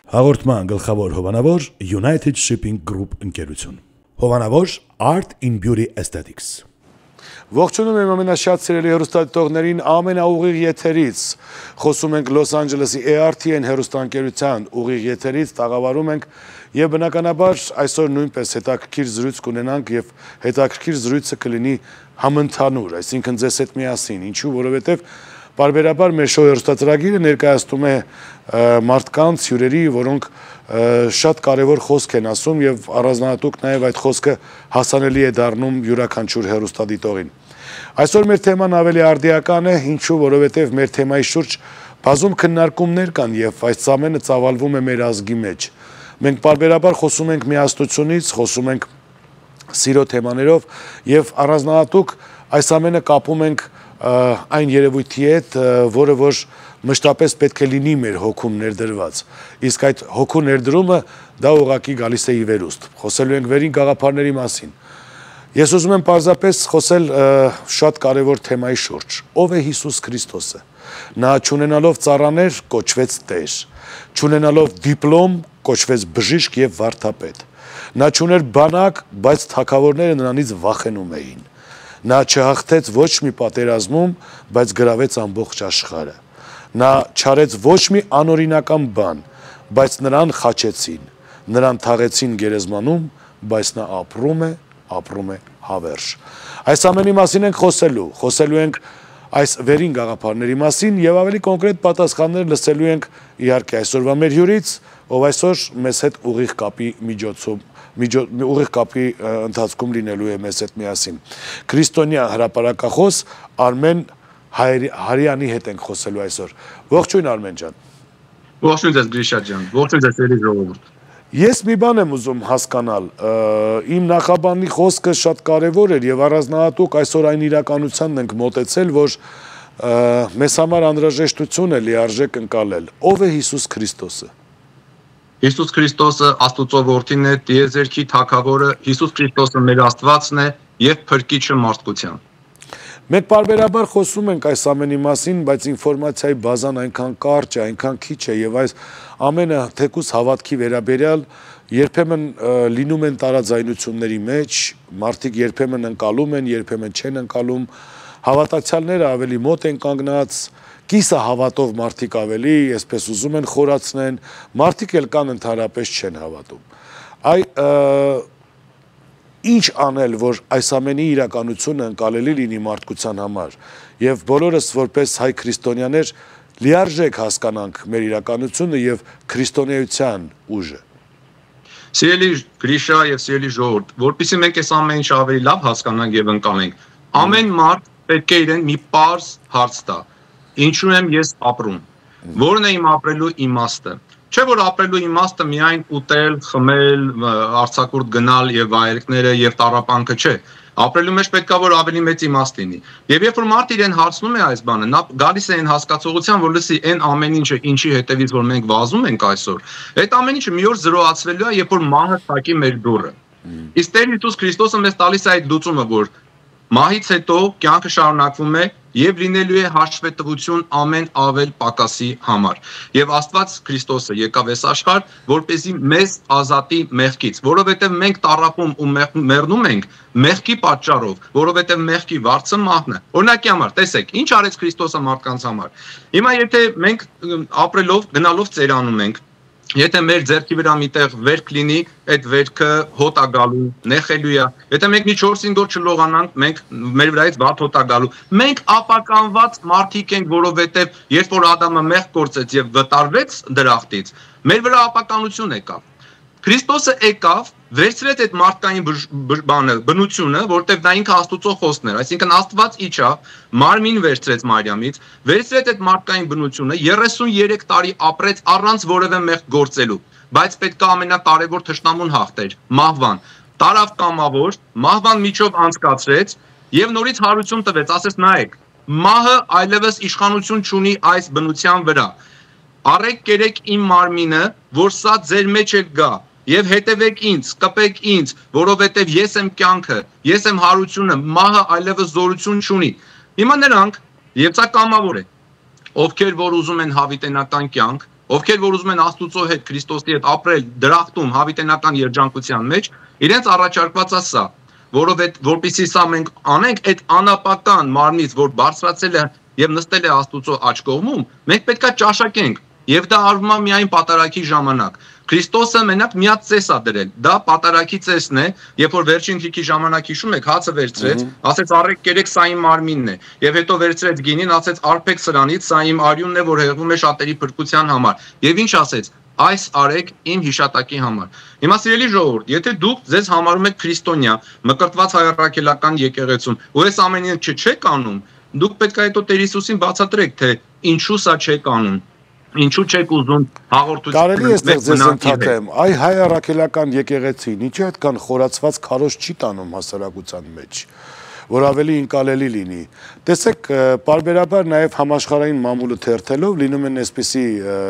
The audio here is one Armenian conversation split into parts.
Հաղորդման գլխավոր հովանավոր United Shipping Group ընկերություն։ Հովանավոր Art in Beauty Aesthetics։ Ողջունում եմ ամենաշատ սիրելի հեռուստադիտողներին ամենաուղիղ եթերից։ Խոսում ենք Լոս Անջելեսի ARTN հեռուստաընկերության ուղիղ եթերից, տաղավարում ենք եւ բնականաբար այսօր նույնպես հետաքրքիր զրույց կունենանք եւ հետաքրքիր զրույցը կլինի համընդհանուր, այսինքն ձեզ հետ միասին, ինչու, որովհետեւ Բարբերաբար մեր շոու հեռուստածրագիրը ներկայացնում է մարդկանց հյուրերի, որոնք շատ կարևոր խոսք են ասում եւ առանձնահատուկ նաեւ այդ խոսքը հասանելի է դառնում յուրաքանչյուր հեռուստադիտողին։ Այսօր մեր թեման ավելի արդիական է, ինչու, որովհետեւ մեր թեմայի շուրջ բազում քննարկումներ կան եւ այս ամենը ծավալվում է մեր ազգի մեջ։ Մենք բարբերաբար խոսում ենք միասնությունից, խոսում ենք սիրո թեմաներով եւ առանձնահատուկ այս ամենը կապում ենք այն երևույթի հետ, որը որ մշտապես պետք է լինի մեր հոգում ներդրված։ Իսկ այդ հոգու ներդրումը դա ուղղակի գալիս է ի վերուստ։ Խոսելու ենք վերին գաղափարների մասին։ Ես ուզում եմ պարզապես խոսել շատ կարևոր թեմայի շուրջ։ Ով է Հիսուս Քրիստոսը։ Նա չունենալով ծառաներ կոչվեց Տեր, չունենալով դիպլոմ կոչվեց բժիշկ եւ վարդապետ։ Նա չուներ բանակ, բայց թագավորները նրանից վախենում էին։ Նա չհաղթեց ոչ մի պատերազմում, բայց գրավեց ամբողջ աշխարհը։ Նա չարեց ոչ մի անօրինական բան, բայց նրան խաչեցին, նրան թաղեցին գերեզմանում, բայց նա ապրում է հավերժ։ Այս ամենի մասին ենք խոսելու ենք այս վերին գաղափարների մասին եւ ավելի կոնկրետ պատասխաններ լսելու ենք իհարկե այսօրվա մեր հյուրից, ով այսօր մեզ հետ ուղիղ կապի ընթացքում լինելու է մեզ հետ միասին։ Քրիստոնյա հրապարակախոս Արմեն Հարյանի հետ ենք խոսելու այսօր։ Ողջույն Արմեն ջան։ Ողջույն ձեզ Գրիշա ջան։ Ողջույն ձեզ սիրելի ժողովուրդ։ Ես մի բան եմ ուզում հասկանալ, իմ նախաբանի խոսքը շատ կարևոր էր եւ առանձնահատուկ այսօր այն իրականությանն ենք մոտեցել, որ մեզ համար անհրաժեշտություն է լիարժեք ընկալել։ Ով է Հիսուս Քրիստոսը։ Հիսուս Քրիստոսը Աստծո որդին է, տիեզերքի թագավորը, Հիսուս Քրիստոսը մեր Աստվածն է եւ փրկիչը մարդկության։ Մենք բարբերաբար խոսում ենք այս ամենի մասին, բայց ինֆորմացիայի բազան այնքան կարճ է, այնքան քիչ է եւ այս ամենը թեկուզ հավատքի վերաբերյալ երբեմն լինում են տարաձայնությունների մեջ, մարդիկ երբեմն ընկալում են, երբեմն չեն ընկալում, հավատացյալները ավելի մոտ են կանգնած, կիսը հավատով մարդիկ ավելի, այսպես ուզում են խորացնեն, մարդիկ էլ կան ընդհանրապես չեն հավատում։ Ինչ անել, որ այս ամենի իրականությունը ընկալելի լինի մարդկության համար եւ բոլորս որպես հայ քրիստոնյաներ լիարժեք հասկանանք մեր իրականությունը եւ քրիստոնեության ուժը։ Սիրելի Գրիշա եւ սիրելի ժողովուրդ, որպեսզի մենք այս ամեն ինչ ավելի լավ հասկանանք եւ ընկալենք, ամեն մարդ պետք է իրեն մի պարզ հարց տա. ինչու եմ ես ապրում, որն է իմ ապրելու իմաստը։ Չէ՞ որ ապրելու իմաստը միայն ուտել, խմել, արձակուրդ գնալ եւ վայրկները եւ տառապանքը չէ։ Ապրելու մեջ պետք է որ ավելի մեծ իմաստ լինի։ Եվ երբ որ մարդը իրեն հարցնում է այս բանը, նա գալիս է այն հասկացողության, որ լսի այն ամեն ինչը, ինչի հետևից որ մենք վազում ենք այսօր, այդ ամեն ինչը մի օր զրոացվելու է, երբ որ մահը տակի մեր դուռը։ Իսկ Տեր Հիսուս Քրիստոսը մեզ տալիս է այդ լուծումը, որ մահից հետո կյանքը շարունակվում է եւ լինելու է հաշվետվություն ամեն ավել պակասի համար։ Եվ Աստված Քրիստոսը եկավ այս աշխարհ, որպեսզի մեզ ազատի մեղքից, որովհետեւ մենք տառապում ու մեռնում ենք մեղքի պատճառով, որովհետեւ մեղքի վարձը մահն է։ Օրինակի համար, տեսեք, ինչ արեց Քրիստոսը մարդկանց համար։ Հիմա եթե մենք ապրելով, գնալով ծերանում ենք, եթե մեր ձեռքի վրա միտեղ վերք լինի, այդ վերքը հոտ է գալու, նեխելու է։ Եթե մենք մի 4-5 օր չլողանանք, մենք մեր վրայից վատ հոտ է գալու։ Մենք ապականված մարդիկ ենք, որովհետև երբ որ Ադամը մեղք գործեց եւ վտարվեց դրախտից, մեր վրա ապականություն եկավ։ Քրիստոսը եկավ, վերցրեց այդ մարդկային բնությունը, որտեղ դա ինքը Աստծո խոսքն էր, այսինքն Աստված իջավ, մարմին վերցրեց Մարիամից, վերցրեց այդ մարդկային բնությունը, 33 տարի ապրեց առանց որևէ մեղք գործելու, բայց պետք է ամենակարևոր թշնամուն հաղթեր, մահվան։ Տարավ կամավոր, մահվան միջով անցկացրեց եւ նորից հարություն տվեց, ասեց նայեք, մահը այլևս իշխանություն չունի այս բնության վրա։ Առեք կերեք իմ մարմինը, որ սա ձեր մեջ էլ գա։ Եվ հետևեք ինձ, կպեք ինձ, որովհետև ես եմ կյանքը, ես եմ հարությունը, մահը այլևս զորություն չունի։ Հիմա նրանք, եւ սա կամավոր է, ովքեր որ ուզում են հավիտենական կյանք, ովքեր որ ուզում են Աստուծո հետ, Քրիստոսի հետ ապրել դրախտում հավիտենական երջանկության մեջ, իրենց առաջարկված է սա, որովհետեւ որպեսզի սա մենք անենք, այդ անապական մարմնից, որ բարձրացել է եւ նստել է Աստուծո աջ կողմում, մենք պետքա ճաշակենք, եւ դա արվում է միայն պատարագի ժամանակ։ Քրիստոսը մենակ միած ծես է դրել, դա պատարագի ծեսն է, երբ որ վերջին քիքի ժամանակ հիշում եք, հացը վերցրեց, ասեց առեք կերեք, սա իմ մարմինն է, եւ հետո վերցրեց գինին, ասեց արփեք սրանից, սա իմ արյունն է, որ հեղվում է շատերի փրկության համար։ Եվ ինչ ասեց, այս արեք իմ հիշատակի համար։ Հիմա սիրելի ժողովուրդ, եթե դուք ձեզ համարում եք քրիստոնյա, մկրտված հայրաքելական եկեղեցում, ու այս ամենը չեք անում, դուք պետք է հետո Տեր Հիսուսին բացատրեք, թե ինչու սա չեք անում։ Ինչու չեք ուզում հաղորդություն։ Կարելի է այստեղ ձեզ ընդհատեմ, այ հայ առաքելական եկեղեցին ինչի այդքան խորացված քարոզ չի տանում հասարակության մեջ, որ ավելի ինկալելի լինի։ Տեսեք, պարբերաբար նաև համաշխարհային մամուլը թերթելով լինում են այսպիսի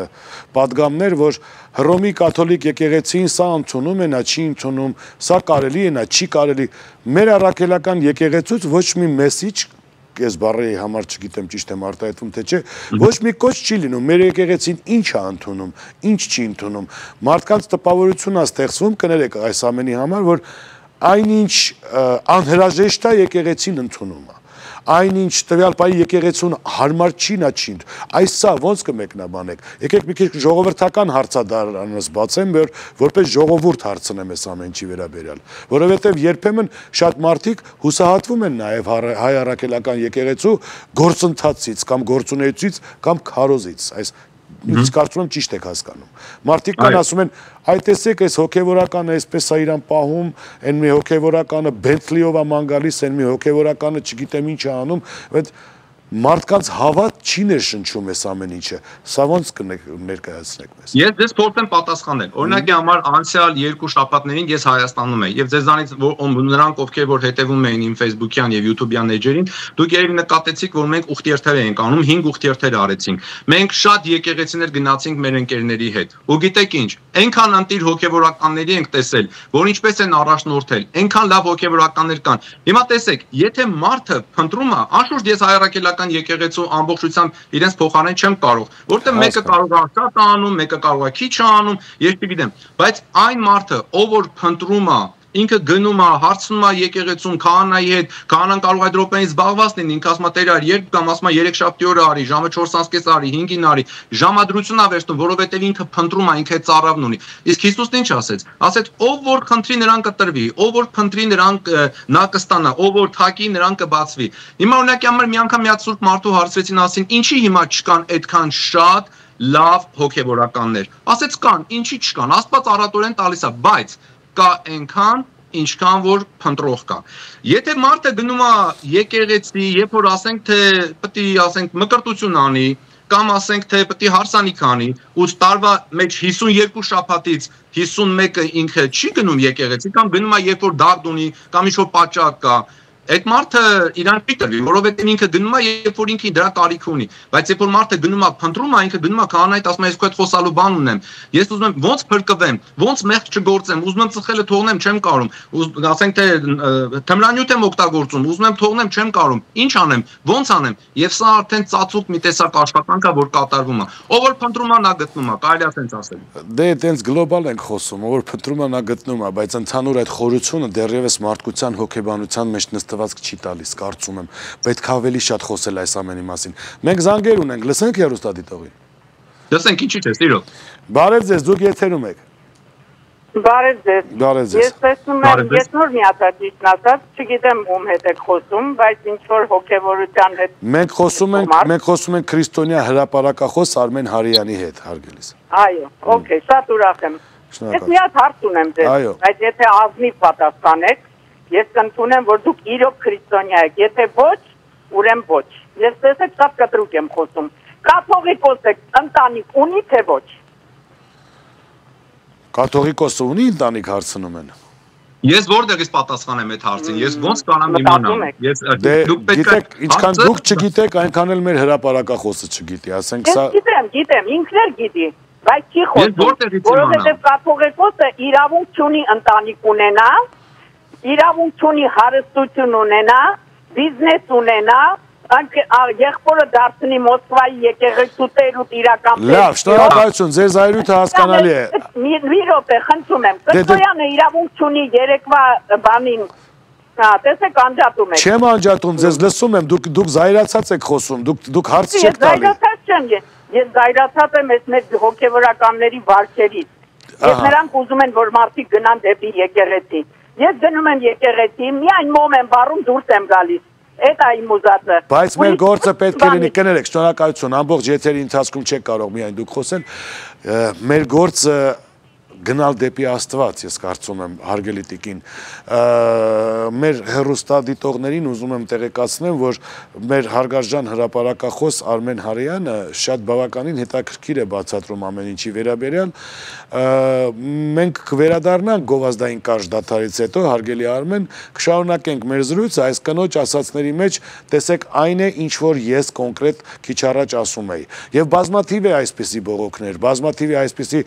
պատգամներ, որ Հռոմի կաթոլիկ եկեղեցին սա ընդունում է, նա չի ընդունում, սա կարելի է, նա չի կարելի։ Մեր առաքելական եկեղեցուց ոչ մի մեսիջ ես բառի համար չգիտեմ ճիշտ եմ արտահայտվում թե չէ, ոչ մի կոչ չի լինում, մեր եկեղեցին ինչ է ընդունում, ինչ չի ընդունում, մարդկանց տպավորություն է ստեղծվում, կներեք այս ամենի համար, որ այնինչ անհրաժեշտ է եկեղեցին ընդունում է, այնինչ տվյալ պահի եկեղեցուն հարմար չի, նա չի, այս սա ոնց կմեկնաբանեք, եկեք մի քիչ ժողովրդական հարցադարանս բացեմ, որպես ժողովուրդ հարցնեմ այս ամեն ինչի վերաբերյալ, որովհետև երբեմն շատ մարդիկ հուսահատվում են նաև հայ առաքելական եկեղեցու գործընթացից կամ գործունեությունից կամ քարոզից, այս Ինձ կարծում եմ ճիշտ եք հասկանում։ Մարդիկ կան ասում են, այ տեսեք, այս հոգևորականը այսպես է իրան պահում, այն մի հոգևորականը Բենթլիով է ման գալիս, այն մի հոգևորականը չգիտեմ ինչ է անում, բայց մարդկանց հավատ չի ներշնչում այս ամեն ինչը։ Սա ոնց կներկայացնեք մեզ։ Ես ձեզ փորձեմ պատասխանել։ Օրինակի համար անցյալ 2 շաբաթներին ես Հայաստանում եմ եւ ձեզանից նրանք ովքեր որ հետեւում էին իմ Facebook-յան եւ YouTube-յան էջերին, դուք երևի նկատեցիք, որ մենք ուխտիերթեր ենք անում, 5 ուխտիերթեր արեցինք։ Մենք շատ եկեղեցիներ գնացինք մեր ընկերների հետ։ Ու գիտեք ինչ, այնքան անտիր հոգևորականների ենք տեսել, որ ինչպես են առաջնորդել, այնքան լավ հոգևորականներ կան։ Հիմա տեսեք, եթե մարդը փնտրում է, անշուշտ ես հայրաքելական եկեղեցու ամբողջությամբ իրենց փոխարեն չեմ կարող, որտեղ մեկը կարող է շատ անում, մեկը կարող է քիչ անում, ես չգիտեմ, բայց այն մարդը, ով որ փնտրում է, ինքը գնում է, հարցնում է եկեղեցում քահանայի հետ, քահանան կարող է այդ րոպեին զբաղված լինի, ինքը ասում է Տեր արի, երբ կամ ասում է 3 շաբթի օրը արի, ժամը 4:30 արի, 5-ին արի, ժամադրություն է վերցնում, որովհետև ինքը փնտրում է, ինքը ծառավն ունի։ Իսկ Հիսուսն ինչ ասեց։ Ասեց, ով որ խնդրի նրան կտրվի, ով որ փնտրի նրան նա կստանա, ով որ թակի նրան կբացվի։ Հիմա օրինակի համար մի անգամ մի հատ սուրբ մարդու հարցրեցին, ասին, ինչի հիմա չկան այդքան շատ լավ հոգևորականներ։ Ասեց կան, ինչի չկան, Աստված առատորեն տալիս է, բայց կա այնքան, ինչքան որ փնտրող կա։ Եթե մարդը գնում է եկեղեցի, երբ որ ասենք թե պետք է ասենք մկրտություն անի, կամ ասենք թե պետք է հարսանիք անի, ու տարվա մեջ 52 շաբաթից 51-ը ինքը չի գնում եկեղեցի, կամ գնում է երբ որ դարդ ունի, կամ ինչ-որ պատճառ կա, այդ մարդը իրան չի տրվի, որովհետև ինքը գնում է, երբ որ ինքը դրա կարիք ունի, բայց երբ որ մարդը գնում է փնտրում է, ինքը գնում է քահանայից, ասում է ես քո հետ խոսալու բան ունեմ, ես ուզում եմ ոնց փրկվեմ, ոնց մեղք չգործեմ, ուզում եմ ծխելը թողնեմ, չեմ կարող, ասենք թե թմրանյութ եմ օգտագործում, ուզում եմ թողնեմ, չեմ կարող, ինչ անեմ, ոնց անեմ, եւ սա արդեն ծածուկ մի տեսակ աշխատանք է, որ կատարվում է, ով որ փնտրում է, նա գտնում է, կարելի է ասենց ասել։ Դե այտենց գլոբալ ենք խոսում, ով որ փնտրում է, նա գտնում է, բայց ընդհանուր այդ խորությունը դեռևս մարդկության հոգեբանության մեջ նստվածք չի տալիս, կարծում եմ, պետք է ավելի շատ խոսել այս ամենի մասին։ Մենք զանգեր ունենք, լսենք հեռուստադիտողին։ Լսենք, ինչի՞ չէ, սիրո։ Բարև ձեզ, դուք եթերում եք։ Բարև ձեզ։ Բարև ձեզ։ Ես տեսնում եմ, ես նոր մի հատ ճիշտ ասած, չգիտեմ ում հետ եք խոսում, բայց ինչ որ հոգևորության հետ։ Մենք խոսում ենք քրիստոնյա հրապարակախոս Արմեն Հարյանի հետ, հարգելիս։ Այո, օքեյ, շատ ուրախ եմ։ Ես մի հատ հարց ունեմ ձեզ, բայց եթե ազնիվ պատասխանեք, ես կընդունեմ, որ դուք իրոք քրիստոնյա եք, եթե ոչ, ուրեմն ոչ։ Ես տեսեք շատ կտրուկ եմ խոսում։ Կաթողիկոս եք, ընտանիք ունի թե ոչ։ Կաթողիկոսը ունի ընտանիք, հարցնում են։ Ես որտեղից պատասխանեմ այդ հարցին, ես ոնց կարամ իմանամ։ Դուք պետք է ինչքան դուք չգիտեք, այնքան էլ մեր հրապարակախոսը չգիտի, ասենք սա։ Ես գիտեմ, ինքն էլ գիտի, բայց չի խոսում, որովհետև կաթողիկոսը իրավունք չունի ընտանիք ունենա, իրավունք չունի հարստություն ունենա, բիզնես ունենա, եղբորը դարձնի Մոսկվայի եկեղեցու տեր ու իրական տեր։ Լավ, շնորհակալություն, ձեր զայրույթը հասկանալի է։ Մի րոպե, խնդրում եմ։ Կրկոյանը իրավունք չունի երեկվա բանին։ Տեսեք անջատում եք։ Չեմ անջատում, ձեզ լսում եմ, դուք զայրացած եք խոսում, դուք հարց չեք տալի։ Զայրացած չեմ, ես զայրացած եմ այս մեր հոգևորականների վարքերից։ Ես նրանք ուզում են, որ մարդիկ գնան դեպի եկեղեցի։ Ես գնում եմ եկեղեցի, միայն մոմ եմ վառում, դուրս եմ գալիս։ Այդ է իմ ուզածը։ Բայց մեր գործը պետք է լինի, կներեք, շնորհակալություն, ամբողջ եթերի ընթացքում չեք կարող միայն դուք խոսել։ Մեր գործը գնալ դեպի Աստված, ես կարծում եմ, հարգելի տիկին, մեր հեռուստադիտողներին ուզում եմ տեղեկացնեմ, որ մեր հարգարժան հրապարակախոս Արմեն Հարեյանը շատ բավականին հետաքրքիր է բացատրում ամեն ինչի վերաբերյալ։ Մենք կվերադառնանք գովազդային կարճ դադարից հետո, հարգելի Արմեն, կշարունակենք մեր զրույցը, այս կնոջ ասածների մեջ տեսեք այն է, ինչ որ ես կոնկրետ քիչ առաջ ասում էի։ Եվ բազմաթիվ է այսպիսի բողոքներ, բազմաթիվ է այսպիսի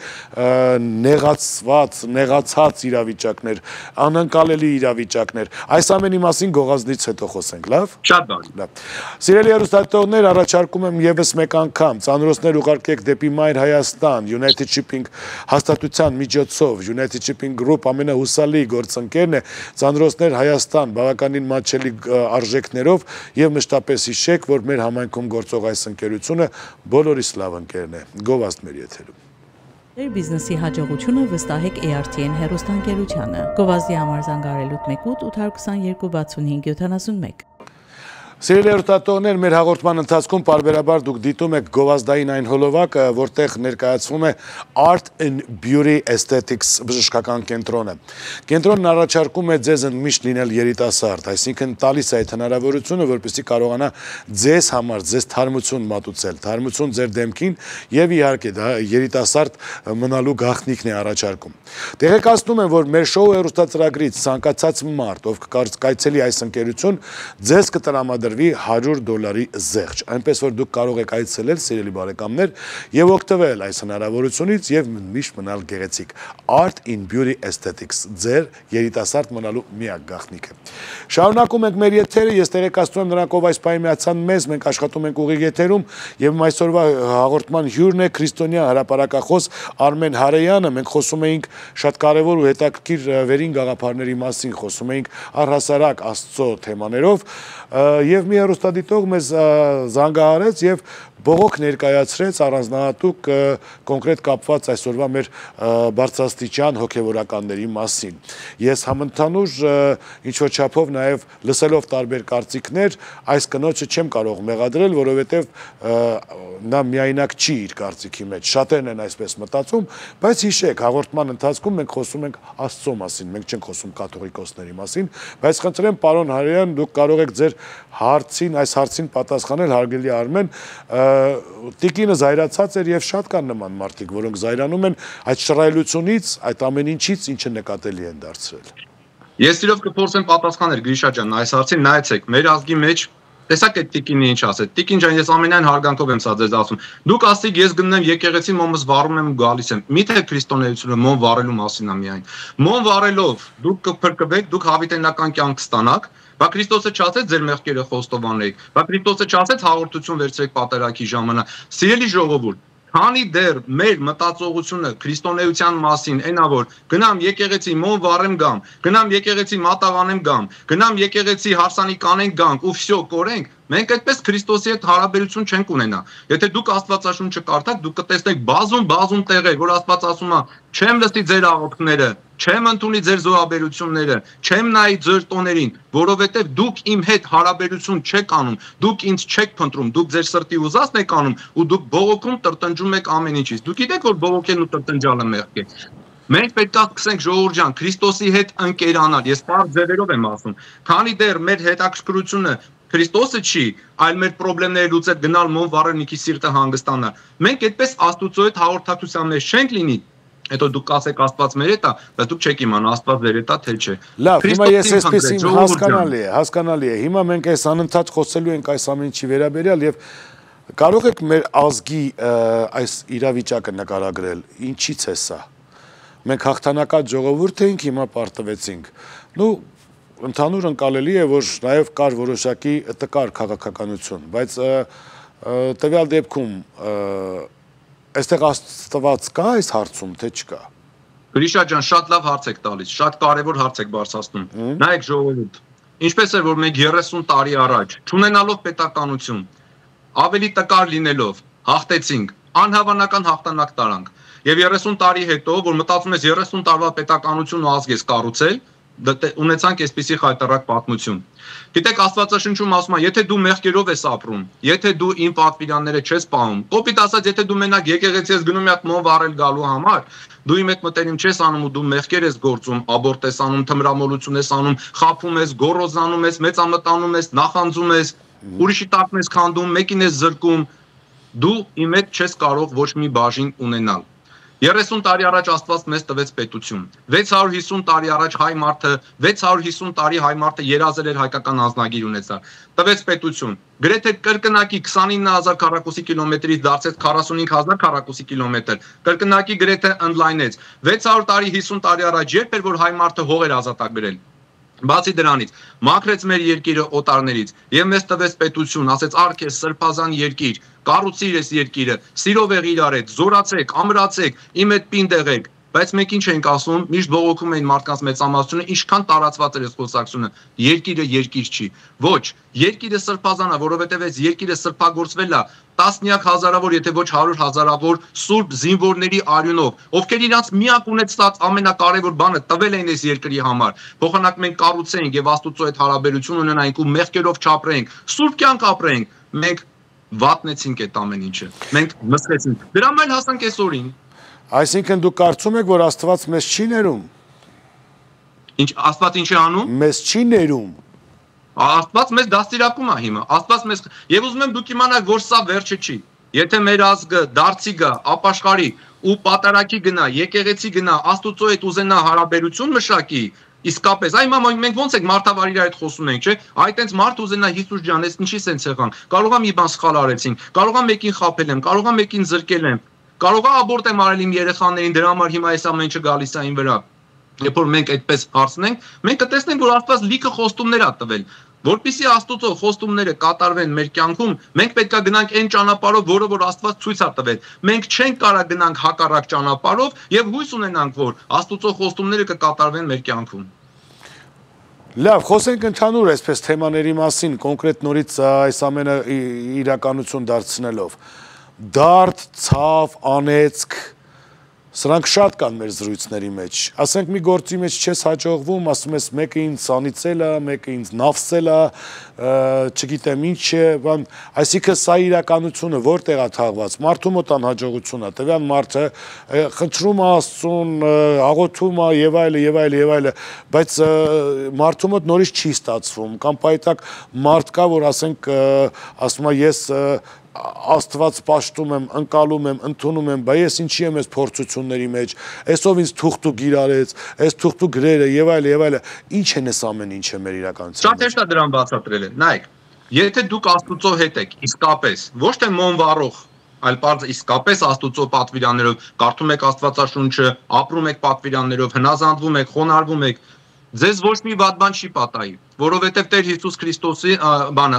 նեղացած իրավիճակներ, անընկալելի իրավիճակներ։ Այս ամենի մասին գովազդից հետո խոսենք, լավ։ Շատ լավ։ Սիրելի հեռուստադիտողներ, առաջարկում եմ եւս մեկ անգամ ծանրոցներ ուղարկեք դեպի Մայր Հայաստան, United Shipping հաստատության միջոցով, United Shipping Group ամենահուսալի գործընկերն է, ծանրոցներ Հայաստան բավականին մատչելի արժեքներով եւ մշտապես հիշեք, որ մեր համայնքում գործող այս ընկերությունը բոլորիս լավ ընկերն է։ Գովազդ մեր եթերում։ Ձեր բիզնեսի հաջողությունը վստահեք ARTN հեռուստաընկերությանը։ Գովազդի համար զանգահարելուთ 18 822 65 71։ Սիրելի հեռուստադիտողներ, մեր հաղորդման ընթացքում պարբերաբար դուք դիտում եք գովազդային այն հոլովակը, որտեղ ներկայացվում է Art and Beauty Aesthetics բժշկական կենտրոնը։ Կենտրոնն առաջարկում է ձեզ ընդմիշտ լինել երիտասարդ, այսինքն տալիս է այդ հնարավորությունը, որպեսզի կարողանա ձեզ համար, ձեզ թարմություն մատուցել, թարմություն ձեր դեմքին եւ իհարկե դա երիտասարդ մնալու գաղտնիքն է առաջարկում։ Տեղեկացնում եմ, որ մեր շոու հեռուստացրագրից ցանկացած մարդ, ով կայցելի այս ընկերություն, ձեզ կտրամադրվի $100 զեղչ, այնպես որ դուք կարող եք այցելել, սիրելի բարեկամներ, եւ օգտվել այս հնարավորությունից եւ միշտ մնալ գեղեցիկ։ Art in Beauty Aesthetics, ձեր երիտասարդ մնալու միակ գաղտնիքը։ Շարունակում ենք մեր եթերը, ես տեղեկացնում եմ նրանք, ով այս պահին միացան մեզ, մենք աշխատում ենք ուղիղ եթերում եւ այսօրվա հաղորդման հյուրն է քրիստոնյա հրապարակախոս Արմեն Հարեյանը։ Մենք խոսում էինք շատ կարևոր ու հետաքրքիր վերին գաղափարների մասին, խոսում էինք առհասարակ Աստծո թեմաներով եւ մի հեռուստադիտող մեզ զանգահարեց եւ բողոք ներկայացրեց առանձնահատուկ կոնկրետ կապված այսօրվա մեր բարձրաստիճան հոգևորականների մասին։ Ես համընդհանուր ինչ-որ չափով նաև լսելով տարբեր կարծիքներ այս կնոջը չեմ կարող մեղադրել, որովհետև նա միայնակ չի իր կարծիքի մեջ։ Շատերն են այսպես մտածում, բայց հիշեք, հաղորդման ընթացքում մենք խոսում ենք Աստծո մասին, մենք չենք խոսում կաթողիկոսների մասին, բայց խնդրեմ պարոն Հարեյան, դուք կարող եք ձեր հարցին, այս հարցին պատասխանել, հարգելի Արմեն, տիկինը զայրացած էր եւ շատ կան նման մարդիկ, որոնք զայրանում են այդ շռայլությունից, այդ ամեն ինչից, ինչը նկատելի են դարձրել։ Ես իրոք կփորձեմ պատասխանել Գրիշա ջան, այս հարցին նայեցեք, մեր ազգի մեջ տեսակ այդ տիկինը ինչ ասեց։ Տիկին ջան, ես ամենայն հարգանքով եմ սա ձեզ ասում։ Դուք ասեք, ես գնում եմ եկեղեցի, մոմս վառում եմ ու գալիս եմ։ Միթե քրիստոնեությունը մոմ վառելու մասին է միայն։ Մոմ վառելով դուք կփրկվեք, դուք հավիտենական կյանք կստանաք։ Բա Քրիստոսը չասեց ձեր մեղքերը խոստովանեք։ Բա Քրիստոսը չասեց հաղորդություն վերցրեք պատերակի ժամանակ։ Սիրելի ժողովուրդ, քանի դեռ մեր մտածողությունը քրիստոնեության մասին այնա որ գնամ եկեղեցի մոմ վառեմ գամ, գնամ եկեղեցի մատաղանեմ գամ, գնամ եկեղեցի հարսանիք անենք գանք ու վсё կորենք, մենք այդպես Քրիստոսի հետ հարաբերություն չենք ունենա։ Եթե դուք Աստվածաշունչը կարդաք, դուք կտեսնեք բազում տեղեր, որ Աստված ասում է, չեմ լսի ձեր աղոթքները, չեմ ընդունի ձեր զոհաբերությունները, չեմ նայի ձեր տոներին, որովհետև դուք իմ հետ հարաբերություն չեք անում, դուք ինձ չեք փնտրում, դուք ձեր սրտի ուզածն եք անում ու դուք բողոքում տրտնջում եք ամեն ինչից։ Դուք գիտեք, որ բողոքեն ու տրտնջալը մեղք է։ Մենք պետք է սկսենք ժողովուրդ ջան, Քրիստոսի հետ ընկերանալ։ Ես բարձ ձևերով եմ ասում։ Քանի դեռ մեր հետաքրքրությունը Քրիստոսը չի, այլ մեր խնդիրները լուծել գնալ մոմ վառել նիքի սիրտը հանգստանալ։ Մենք այդպես Աստուծո հետ հաղորդակցության մեջ չենք լինի։ Հետո դուք ասեք Աստված մեր հետ է, բայց դուք չեք իմանա Աստված մեր հետ է թե չէ։ Լավ, հիմա ես այսպեսին հասկանալի է։ Հիմա մենք այս անընդհատ խոսելու ենք այս ամեն ինչի վերաբերյալ եւ կարող եք մեր ազգի այս իրավիճակը նկարագրել, ինչից է սա։ Մենք հաղթանակած ժողովուրդ էինք, հիմա պարտվեցինք։ ընդհանուր ընկալելի է, որ նաև կար որոշակի տկար քաղաքականություն, բայց տվյալ դեպքում այստեղ աստված կա այս հարցում, թե չկա։ Գրիշա ջան, շատ լավ հարց եք տալիս, շատ կարևոր հարց եք բարձրացնում։ Նայեք ժողովուրդ, ինչպես էր որ մենք 30 տարի առաջ, չունենալով պետականություն, ավելի տկար լինելով, հաղթեցինք, անհավանական հաղթանակ տարանք։ Եվ 30 տարի հետո, որ մտածում ես 30 տարվա պետականություն ու ազգ ես կառուցել, ունեցանք այսպիսի խայտառակ պատմություն։ Գիտեք, Աստվածաշնչում ասում է, եթե դու մեղքերով ես ապրում, եթե դու իմ պատվիրանները չես պահում, կոպիտ ասած, եթե դու մենակ եկեղեցի ես գնում մի հատ մոմ վառել գալու համար, դու իմ հետ մտերիմ չես անում ու դու մեղքեր ես գործում, աբորտ ես անում, թմրամոլություն ես անում, խաբում ես, գոռոզանում ես, մեծամտանում ես, նախանձում ես, ուրիշի տակն ես քանդում, մեկին ես զրկում, դու իմ հետ չես կարող ոչ մի բաժին ունենալ։ 30 տարի առաջ Աստված մեզ տվեց պետություն։ 650 տարի առաջ հայ մարդը 650 տարի հայ մարդը երազել էր հայկական անձնագիր ունեցավ։ Տվեց պետություն։ Գրեթե կրկնակի 29000 քառակուսի կիլոմետրից դարձեց 45000 քառակուսի կիլոմետր։ Կրկնակի գրեթե ընդլայնեց։ 600 տարի 50 տարի առաջ երբ էր որ հայ մարդը հող էր ազատագրել։ Բացի դրանից, մաքրեց մեր երկիրը օտարներից եւ մեզ տվեց պետություն, ասեց արքես սրբազան երկիր, կառուցիր ես երկիրը, սիրով եղիր արեք, զորացեք, ամրացեք, իմ հետ պինդ եղեք, բայց մենք ինչ ենք ասում, միշտ բողոքում էին մարդկանց մեծամասնությունը, ինչքան տարածված էր այս խոսակցությունը, երկիրը երկիր չի։ Ոչ, երկիրը սրբազան է, որովհետեւ այս երկիրը սրբագործվել է տասնյակ հազարավոր, եթե ոչ 100 հազարավոր սուրբ զինվորների արյունով, ովքեր իրանց միակ ունեցած ամենակարևոր բանը տվել են այս երկրի համար։ Փոխանակ մենք կառուցենք եւ Աստուծո հետ հարաբերություն ունենանք ու մեղքերով չապրենք, սուրբ կյանք ապրենք, մենք վատնեցինք այդ ամեն ինչը։ Մենք մսխեցինք։ Դրա մայլ հասանք այսօրին։ Այսինքն դու կարծում եք, որ Աստված մեզ չի ներում։ Ինչ Աստված ինչ է անում։ Մեզ չի ներում։ Աստված մեզ դաստիարակում է հիմա։ Աստված մեզ եւ ուզում եմ դուք իմանաք, որ սա վերջը չի։ Եթե մեր ազգը դարձի գա, ապաշխարի ու պատարակի գնա, եկեղեցի գնա, Աստուծո հետ ուզենա հարաբերություն մշակի, իսկապես, այ մամա, մենք ոնց ենք մարդավարի հետ խոսում ենք, չէ՞։ Այ տենց մարդ ուզենա Հիսուս ջան, ես ինչի սենց եղանք։ Կարող եմ մի բան սխալ արեցինք, կարող եմ մեկին խաբել եմ, կարող եմ մեկին զրկել եմ, կարող է աբորտ եմ արել իմ երեխաներին, դրա համար հիմա այս ամեն ինչը գալիս է իմ վրա։ Երբ որ մենք այդպես հարցնենք, մենք կտեսնենք, որ Աստված լիքը խոստումներ ա տվել։ Որպեսզի Աստուծո խոստումները կատարվեն մեր կյանքում, մենք պետք է գնանք այն ճանապարհով, որը որ Աստված ցույց ա տվել։ Մենք չենք կարող գնանք հակառակ ճանապարհով եւ հույս ունենանք, որ Աստուծո խոստումները կկատարվեն մեր կյանքում։ Լավ, խոսենք ընդհանուր այսպես թեմաների մասին, կոնկրետ նորից այս ամենը իրականություն դարձնելով։ Դարդ, ցավ, անեծք, սրանք շատ կան մեր զրույցների մեջ։ Ասենք մի գործի մեջ չես հաջողվում, ասում ես մեկը ինձ անիծել է, մեկը ինձ նավսել է, չգիտեմ ինչ է, բան, այսինքն սա իրականությունը որտեղ է թաղված, մարդու մոտ անհաջողություն է, տվյալ մարդը խնդրում է Աստծուն, աղոթում է եւ այլը, բայց մարդու մոտ նորից չի ստացվում, կամ պայտակ մարդ կա, որ ասենք ասում է ես Աստված պաշտում եմ, ընկալում եմ, ընդունում եմ, բայց ես ինչի եմ այս փորձությունների մեջ, այսով ինձ թուղթու գիրարեց, այս թուղթու գրերը եւ այլը, ինչ են այս ամեն ինչը մեր իրականության։ Շատ հեշտ է դրան բացատրել են։ Նայեք, եթե դուք Աստուծո հետ եք, իսկապես, ոչ թե մոմ վառող, այլ պարզ իսկապես Աստուծո պատվիրաններով, կարդում եք Աստվածաշունչը, ապրում եք պատվիրաններով, հնազանդվում եք, խոնարհվում եք, ձեզ ոչ մի վատ բան չի պատահի, որովհետև Տեր Հիսուս Քրիստոսի բանը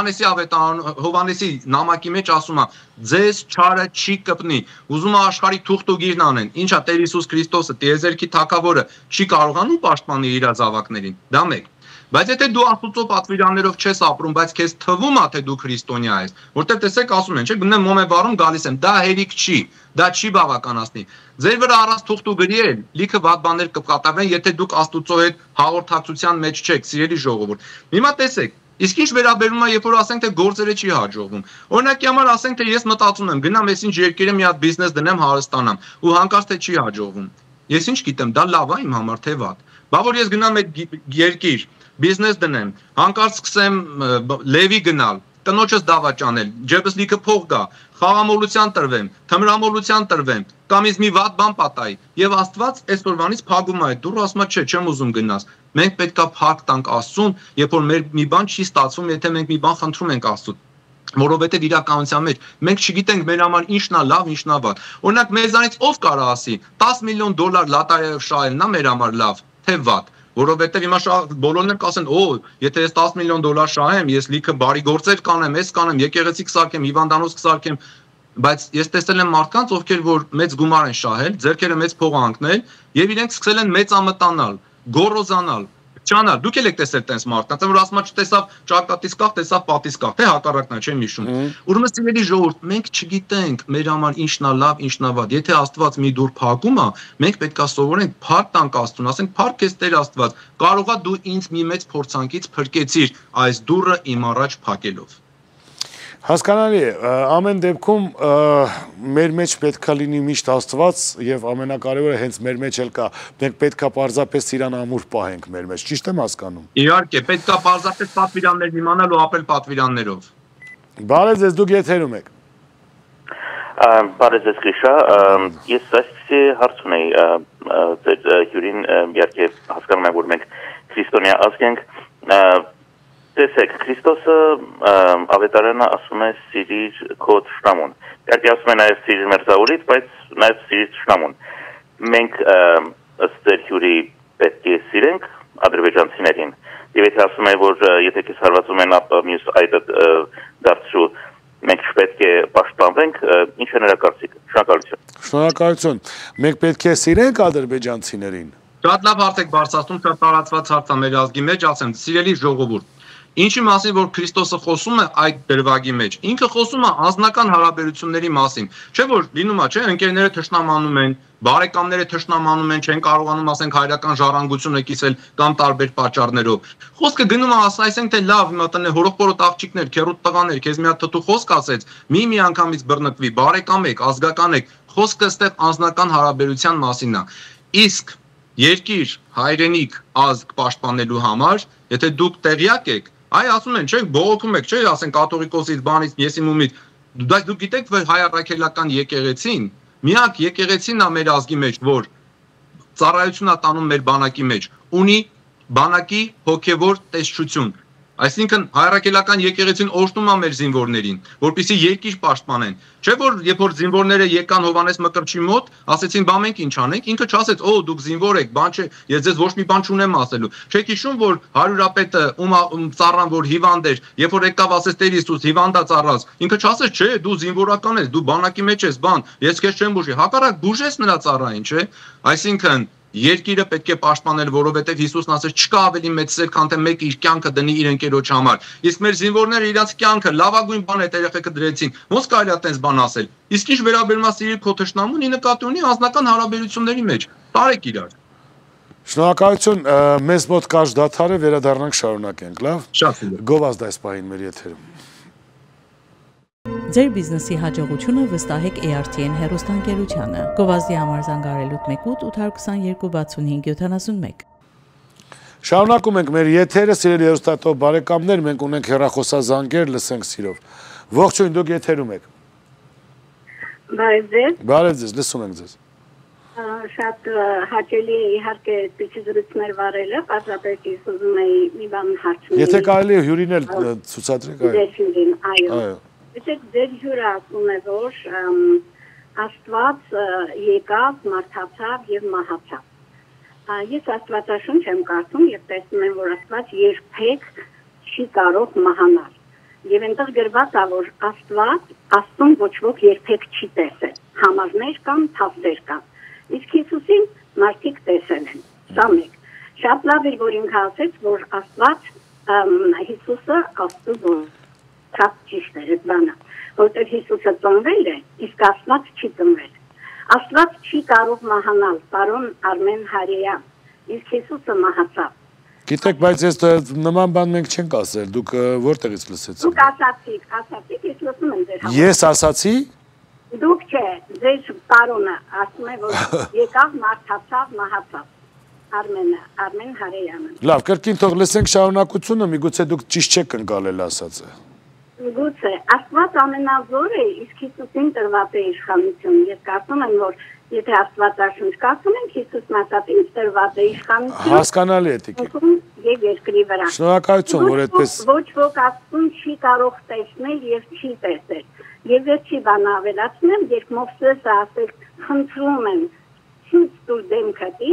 Հովհաննեսի նամակի մեջ ասում է ձեզ չարը չի կպնի, ուզում է աշխարհի թուղթ ու գիրն անեն, ինչա Տեր Հիսուս Քրիստոսը տիեզերքի թագավորը չի կարողանում պաշտպանել իր զավակներին, դա մեկ։ Բայց եթե դու Աստուծո պատվիրաններով չես ապրում, բայց քեզ թվում է թե դու քրիստոնյա ես, որտեղ տեսեք ասում են, չէ՞, գնեմ մոմ է վառում, գալիս եմ, դա հերիք չի, դա չի բավականացնի։ Ձեր վրա առանց թուղթ ու գրի էլ լիքը վատ բաներ կկատարվեն, եթե դուք Աստուծո հետ հաղորդակցության մեջ չեք, սիրելի ժողովուրդ։ Հիմա տեսեք, իսկ ինչ վերաբերում է, երբ որ ասենք թե գործերը չի հաջողվում։ Օրինակի համար ասենք թե ես մտածում եմ, գնամ ես ինչ երկիրը մի հատ բիզնես դնեմ, հարստանամ, ու հանկարծ թե չի հաջողվում։ Ես ինչ գիտեմ, դա լավ է իմ համար թե վատ։ Բա որ ես գնամ այդ երկիր բիզնես դնեմ, հանկարծ սկսեմ լևի գնալ, տնոջս դավաճանել, ջեբս լիքը փող գա, խաղամոլության տրվեմ, թմրամոլության տրվեմ, կամ ինձ մի վատ բան պատահի, եւ Աստված այսօրվանից փակում է այդ դուռը, ասում է չէ, չեմ ուզում գնաս։ Մենք պետքա փակ տանք Աստծուն, երբ որ մեր մի բան չի ստացվում, եթե մենք մի բան խնդրում ենք Աստծուն, որովհետեւ իրականության մեջ մենք չգիտենք մեր համար ինչն է լավ, ինչն է վատ։ Օրինակ մեզանից ով կարող ասի 10 միլիոն դոլար լոտարիայով շահելն է մեր համար լավ, թե վատ։ որովհետև հիմա բոլորն են կասեն, եթե ես $10 միլիոն շահեմ, ես լիքը բարի գործեր կանեմ, ես կանեմ, եկեղեցի կսարքեմ, հիվանդանոց կսարքեմ, բայց ես տեսել եմ մարդկանց, ովքեր որ մեծ գումար են շահել, ձեռքերը մեծ փող անկնել եւ իրենք սկսել են մեծամտանալ, գոռոզանալ, չանալ։ Դուք եք տեսել տես մարդկանց, որ ասում չտեսավ ճակատից կախ, տեսավ պատից կախ, թե հակառակն է, չեմ հիշում։ Ուրեմն սիրելի ժողովուրդ, մենք չգիտենք մեր համար ինչն է լավ, ինչն է վատ։ Եթե Աստված մի դուռ փակում է, մենք պետք է սովորենք փառք տանք Աստծուն, ասենք փառք ես Տեր Աստված, կարողա դու ինձ մի մեծ փորձանքից փրկեցիր այս դուռը իմ առաջ փակելով։ Հասկանալի է, ամեն դեպքում մեր մեջ պետքա լինի միշտ Աստված եւ ամենակարևորը հենց մեր մեջ էլ կա, մենք պետքա պարզապես իրան ամուր պահենք մեր մեջ, ճիշտ եմ հասկանում։ Իհարկե, պետքա պարզապես պատվիրաններ իմանալ ու ապրել պատվիրաններով։ Բարև ձեզ, դուք եթերում եք։ Բարև ձեզ Գրիշա, ես այսպիսի հարց ունեի, ձեր հյուրին իհարկե հասկանում եմ, որ մենք քրիստոնյա ազգ ենք, տեսեք, Քրիստոսը ավետարանը ասում է սիրիր քո թշնամուն։ Իհարկե ասում է նաև սիրիր մեր զավուրից, բայց նաև սիրիր թշնամուն։ Մենք ըստ ձեր հյուրի պետք է սիրենք ադրբեջանցիներին։ Եվ եթե ասում է, որ եթե քեզ հարվածում են, ապա մյուս այդը դարձու, մենք չպետք է պաշտպանվենք, ինչ է նրա կարծիքը։ Շնորհակալություն։ Շնորհակալություն։ Մենք պետք է սիրենք ադրբեջանցիներին։ Շատ լավ հարց եք բարձրացնում, շատ տարածված հարց է մեր ազգի մեջ, ասեմ, սիրելի ժողովուրդ։ Ինչի մասին որ Քրիստոսը խոսում է այդ դրվագի մեջ, ինքը խոսում է անձնական հարաբերությունների մասին, չէ՞ որ լինում է, չէ՞, ընկերները թշնամանում են, բարեկամները թշնամանում են, չեն կարողանում ասենք հայրական ժառանգությունը կիսել կամ տարբեր պատճառներով։ Խոսքը գնում է ասենք թե լավ, հիմա տնե հորոպորոտ աղջիկներ, քերոտ տղաներ, քեզ մի հատ թթու խոսք ասեց, մի անգամից բռնկվի, բարեկամ եք, ազգական եք, խոսքը այստեղ անձնական հարաբերության մասին է։ Իսկ երկիր, հայրենիք, ազգ պաշտպանելու համար, եթե դուք տեղյակ եք, այ ասում են, չէ՞, բողոքում եք, չէ՞, ասեն կաթողիկոսից, բանից, եսիմումից, բայց դուք գիտեք, որ հայ առաքելական եկեղեցին, միակ եկեղեցին է մեր ազգի մեջ, որ ծառայություն է տանում մեր բանակի մեջ, ունի բանակի հոգևոր տեսչություն։ Այսինքն հայրաքելական եկեղեցին օրհնում է մեր զինվորներին, որպեսզի երկիր պաշտպանեն։ Չէ՞ որ երբ որ զինվորները եկան Հովհաննես Մկրտչի մոտ, ասեցին՝ «Բա մենք ինչ անենք», ինքը չասեց՝ «Դուք զինվոր եք, բան չէ, ես ձեզ ոչ մի բան չունեմ ասելու»։ Չեք հիշում, որ հարյուրապետը ում ծառան որ հիվանդ էր, երբ որ եկավ ասեց Տեր Հիսուս հիվանդա ծառաց, ինքը չասեց՝ «Չէ, դու զինվորական ես, դու բանակի մեջ ես, բան, ես քեզ չեմ բուժի»։ Հակառակ բուժեց նրա ծառային, չէ՞։ Այսինքն երկիրը պետք է պաշտպանել, որովհետև Հիսուսն ասեց չկա ավելի մեծ սեր, քան թե մեկը իր կյանքը դնի իր ընկերոջ համար։ Իսկ մեր զինվորները իրաց կյանքը լավագույն բան այդ երեխեքը դրեցին։ Ոնց կարելի է այդպես բան ասել։ Իսկ ինչ վերաբերում է սիրել քո թշնամուն, ի նկատի ունի անձնական հարաբերությունների մեջ։ Տարեք իրար։ Շնորհակալություն, մեզ մոտ կաշ դադար է, վերադառնանք շարունակենք, լավ։ Շատ լավ։ Գովազդ այս պահին մեր եթերում։ Ձեր բիզնեսի հաջողությունը վստահեք ARTN հեռուստաընկերությանը։ Գովազդի համար զանգարելուտ 1-822-65-71։ Շարունակում ենք մեր եթերը, սիրելի հեռուստատող բարեկամներ, մենք ունենք հեռախոսազանգեր, լսենք սիրով։ Ողջույն, դուք եթերում եք։ Բարև ձեզ։ Բարև ձեզ, լսում ենք ձեզ։ Շատ հաճելի է իհարկե այդպիսի զրույցներ վարելը, պարզապես ես ուզում էի մի բան հարցնել։ Եթե կարելի է հյուրին էլ ցուցադրեք, այո։ Իսկ ձեր հյուրը ասում է, որ Աստված եկավ, մարդացավ եւ մահացավ։ Ես Աստվածաշունչ եմ կարդում եւ տեսնում եմ, որ Աստված երբեք չի կարող մահանալ։ Եվ այնտեղ գրված է, որ Աստված Աստծուն ոչ ոք երբեք չի տեսել։ Համարներ կան, թավներ կան։ Իսկ Հիսուսին մարդիկ տեսել են։ Սա մեկ։ Շատ լավ է, որ ինքը ասեց, որ Աստված Հիսուսը Աստծո Շատ ճիշտ է այդ բանը, որտեղ Հիսուսը ծնվել է, իսկ Աստված չի ծնվել։ Աստված չի կարող մահանալ, պարոն Արմեն Հարեյան, իսկ Հիսուսը մահացավ։ Գիտեք, բայց ես նման բան մենք չենք ասել, դուք որտեղից լսեցիք։ Դուք ասացիք, ես լսում եմ ձեր համար։ Ես ասացի։ Դուք չէ, ձեր պարոնը ասում է, որ եկավ, մահացավ, մահացավ։ Արմեն Հարեյանը։ Լավ, կրկին թող լսենք շարունակությունը, միգուցե դուք ճիշտ չեք ընկալել ասածը։ Գուցե, Աստված ամենազոր է, իսկ Հիսուսին տրված է իշխանություն։ Ես կարծում եմ, որ եթե Աստվածաշունչ կարդում ենք, Հիսուսն ասաց, ինձ տրված է իշխանություն։ Հասկանալի է, Տիկի։ Եվ երկրի վրա։ Շնորհակալություն, որ այդպես։ Ոչ ոք Աստծուն չի կարող տեսնել եւ չի տեսել։ Եվ վերջի բան ավելացնեմ, երբ Մովսեսը ասել, խնդրում եմ, ցույց տուր դեմքդ ինձ,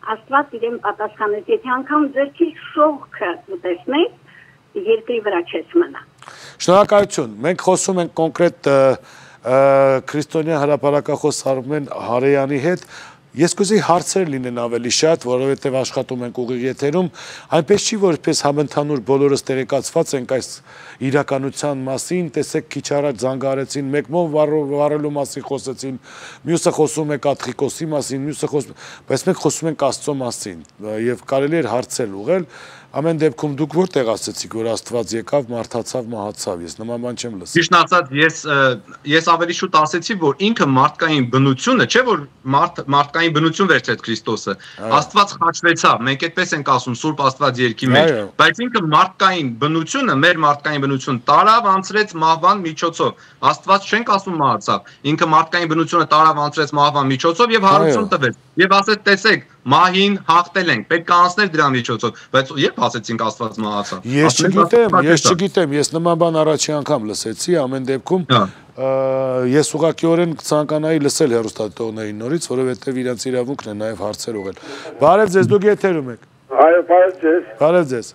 Աստված իրեն պատասխանեց, եթե անգամ ձերքի շողքը ուտեսնեք, երկրի վրա չես մնա։ Շնորհակալություն։ Մենք խոսում ենք կոնկրետ քրիստոնյա հրապարակախոս Արմեն Հարեյանի հետ։ Ես կուզեի հարցեր լինեն ավելի շատ, որովհետև աշխատում ենք ուղիղ եթերում, այնպես չի, որպես համընդհանուր բոլորս տեղեկացված ենք այս իրականության մասին, տեսեք քիչ առաջ զանգարեցին, մեկմոն վառելու մասին խոսեցին, մյուսը խոսում է կաթխիկոսի մասին, մյուսը խոսում, բայց մենք խոսում ենք Աստծո մասին, եւ կարելի էր հարցեր ուղղել, ամեն դեպքում դուք որտեղ ասեցիք, որ Աստված եկավ, մարդացավ, մահացավ, ես նման բան չեմ լսել։ Ճիշտ ասած, ես ավելի շուտ ասեցի, որ ինքը մարդկային բնությունը, չէ՞ որ մարդկային բնություն վերցրեց Քրիստոսը, Աստված խաչվեցավ, մենք այդպես ենք ասում Սուրբ Աստված երկի մեջ, բայց ինքը մարդկային բնությունը, մեր մարդկային բնությունը տարավ անցրեց մահվան միջոցով։ Աստված չենք ասում մահացավ, ինքը մարդկային բնությունը տարավ անցրեց մահվան միջոցով եւ հարություն տվեց։ Եվ ասեց, տեսեք, մահին հաղթել ենք, պետք է անցնել դրա միջոցով, բայց երբ ասեցինք Աստված մահացավ։ Ես չգիտեմ, ես նման բան առաջի անգամ լսեցի, ամեն դեպքում ես ուղղակիորեն ցանկանայի լսել հեռուստադիտողների նորից, որովհետև իրենց իրավունքն է նաև հարցեր ուղղել։ Բարև ձեզ, դուք եթերում եք։ Այո, բարև ձեզ։ Բարև ձեզ։